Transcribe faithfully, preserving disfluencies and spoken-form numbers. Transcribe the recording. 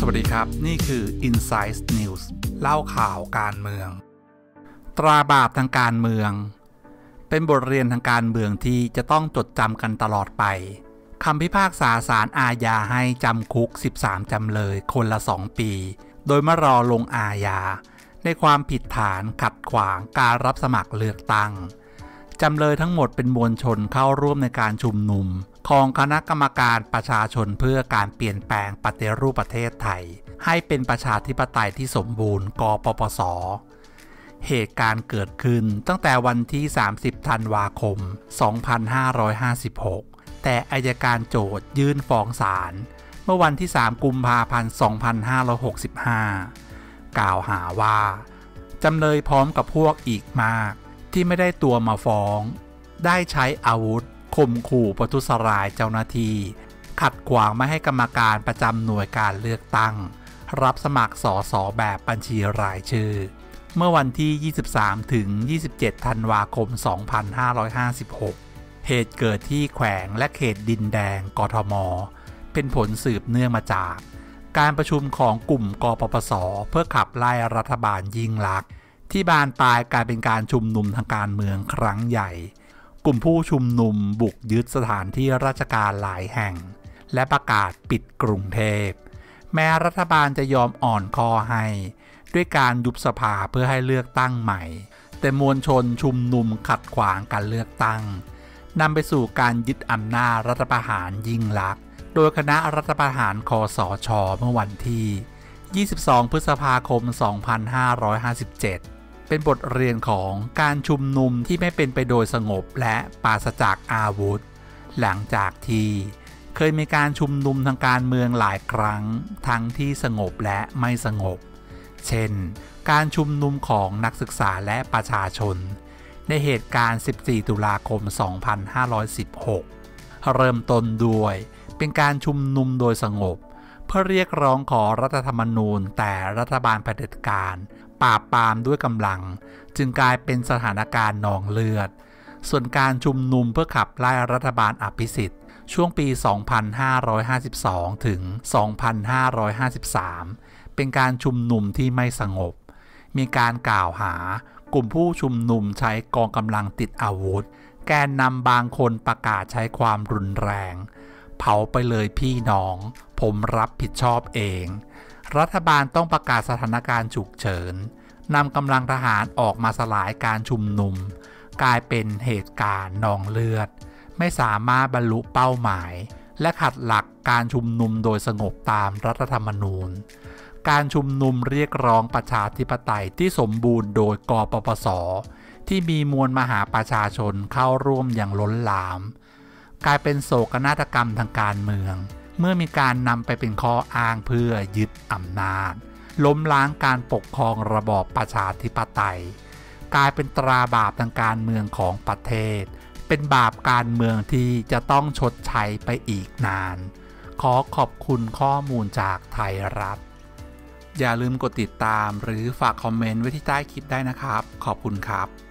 วัสดีครับนี่คือ Insight News เล่าข่าวการเมืองตราบาปทางการเมืองเป็นบทเรียนทางการเมืองที่จะต้องจดจำกันตลอดไปคำพิพากษาศาลอาญาให้จำคุกสิบสามจำเลยคนละสองปีโดยมารอลงอาญาในความผิดฐานขัดขวางการรับสมัครเลือกตั้งจำเลยทั้งหมดเป็นมวลชนเข้าร่วมในการชุมนุมของคณะกรรมการประชาชนเพื่อการเปลี่ยนแปลงปฏิรูปประเทศไทยให้เป็นประชาธิปไตยที่สมบูรณ์กปปส.เหตุการณ์เกิดขึ้นตั้งแต่วันที่สามสิบธันวาคมสองพันห้าร้อยห้าสิบหกแต่อัยการโจทก์ยื่นฟ้องศาลเมื่อวันที่สามกุมภาพันธ์สองพันห้าร้อยหกสิบห้ากล่าวหาว่าจำเลยพร้อมกับพวกอีกมากที่ไม่ได้ตัวมาฟ้องได้ใช้อาวุธข่มขู่ประทุษร้ายเจ้าหน้าที่ขัดขวางไม่ให้กรรมการประจำหน่วยการเลือกตั้งรับสมัครสสแบบบัญชีรายชื่อเมื่อวันที่ยี่สิบสามถึงยี่สิบเจ็ดธันวาคมสองพันห้าร้อยห้าสิบหกเหตุเกิดที่แขวงและเขตดินแดงกทมเป็นผลสืบเนื่องมาจากการประชุมของกลุ่มกปปสเพื่อขับไล่รัฐบาลยิ่งลักษณ์ที่บานปลายกลายเป็นการชุมนุมทางการเมืองครั้งใหญ่กลุ่มผู้ชุมนุมบุกยึดสถานที่ราชการหลายแห่งและประกาศปิดกรุงเทพแม้รัฐบาลจะยอมอ่อนคอให้ด้วยการยุบสภาเพื่อให้เลือกตั้งใหม่แต่มวลชนชุมนุมขัดขวางการเลือกตั้งนำไปสู่การยึดอำนาจรัฐประหารยิ่งลักษณ์โดยคณะรัฐประหารคสช.เมื่อวันที่ยี่สิบสองพฤษภาคมสองพันห้าร้อยห้าสิบเจ็ดเป็นบทเรียนของการชุมนุมที่ไม่เป็นไปโดยสงบและปราศจากอาวุธหลังจากที่เคยมีการชุมนุมทางการเมืองหลายครั้งทั้งที่สงบและไม่สงบเช่นการชุมนุมของนักศึกษาและประชาชนในเหตุการณ์สิบสี่ตุลาคมสองพันห้าร้อยสิบหกเริ่มต้นด้วยเป็นการชุมนุมโดยสงบเพื่อเรียกร้องขอรัฐธรรมนูญแต่รัฐบาลเผด็จการปราบปรามด้วยกำลังจึงกลายเป็นสถานการณ์นองเลือดส่วนการชุมนุมเพื่อขับไล่รัฐบาลอภิสิทธิ์ช่วงปี สองพันห้าร้อยห้าสิบสอง ถึง สองพันห้าร้อยห้าสิบสาม เป็นการชุมนุมที่ไม่สงบมีการกล่าวหากลุ่มผู้ชุมนุมใช้กองกำลังติดอาวุธแกนนำบางคนประกาศใช้ความรุนแรงเผาไปเลยพี่น้องผมรับผิดชอบเองรัฐบาลต้องประกาศสถานการณ์ฉุกเฉินนำกำลังทหารออกมาสลายการชุมนุมกลายเป็นเหตุการณ์นองเลือดไม่สามารถบรรลุเป้าหมายและขัดหลักการชุมนุมโดยสงบตามรัฐธรรมนูญการชุมนุมเรียกร้องประชาธิปไตยที่สมบูรณ์โดยกปปสที่มีมวลมหาประชาชนเข้าร่วมอย่างล้นหลามกลายเป็นโศกนาฏกรรมทางการเมืองเมื่อมีการนำไปเป็นข้ออ้างเพื่อยึดอำนาจล้มล้างการปกครองระบอบประชาธิปไตยกลายเป็นตราบาปทางการเมืองของประเทศเป็นบาปการเมืองที่จะต้องชดใช้ไปอีกนานขอขอบคุณข้อมูลจากไทยรัฐอย่าลืมกดติดตามหรือฝากคอมเมนต์ไว้ที่ใต้คลิปได้นะครับขอบคุณครับ